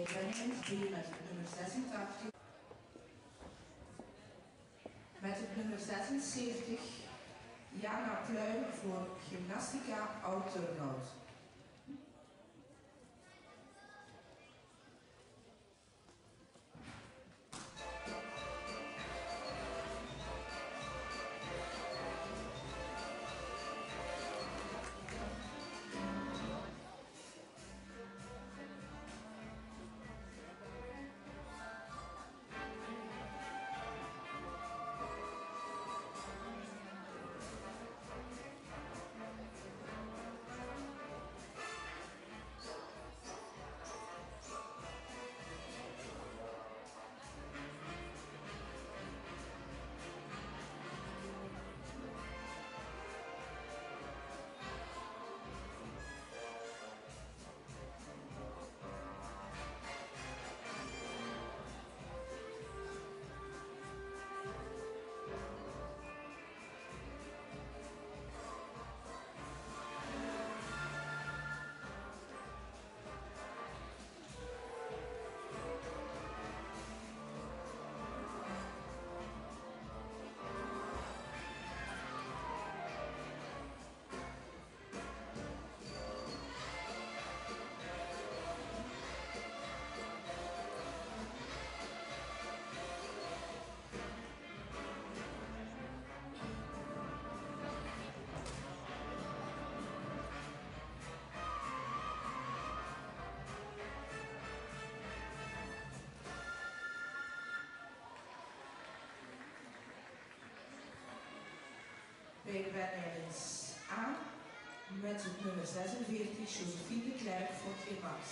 Benjamin B met het nummer 86. Met het nummer 76, Jana Pluim voor Gymnastica Oud-Turnhout. Bij de Benjamins A met het nummer 46, Josephine Klerk voor Gemax.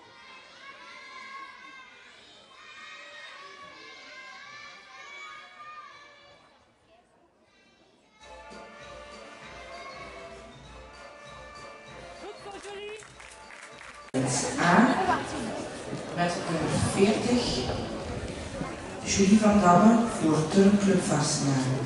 A met het nummer 40, Julie van Damme voor Turnclub Vastenaren.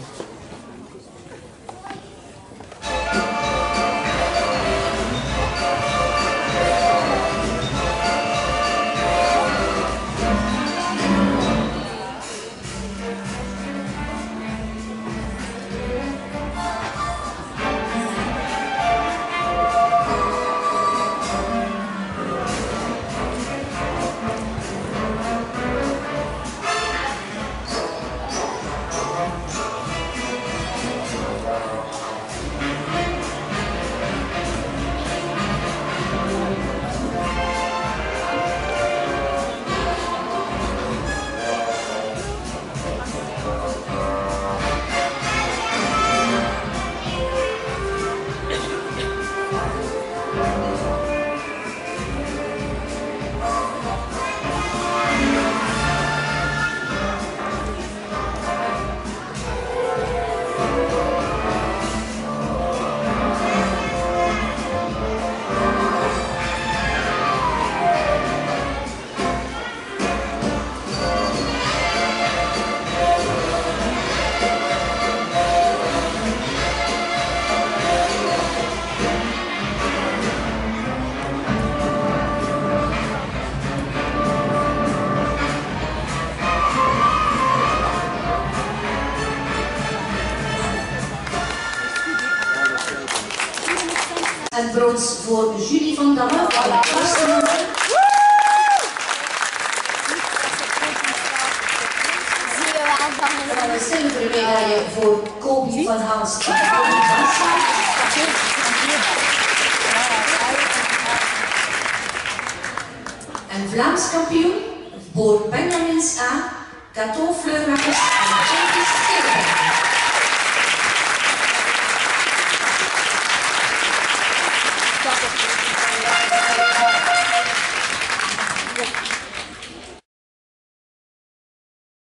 En brons voor Julie van Damme van de Vastenaren. En een zilveren medaille voor Kobi van Hals van en Vlaams kampioen voor Benjamins A, Cato Fleurakkers en Tjekis.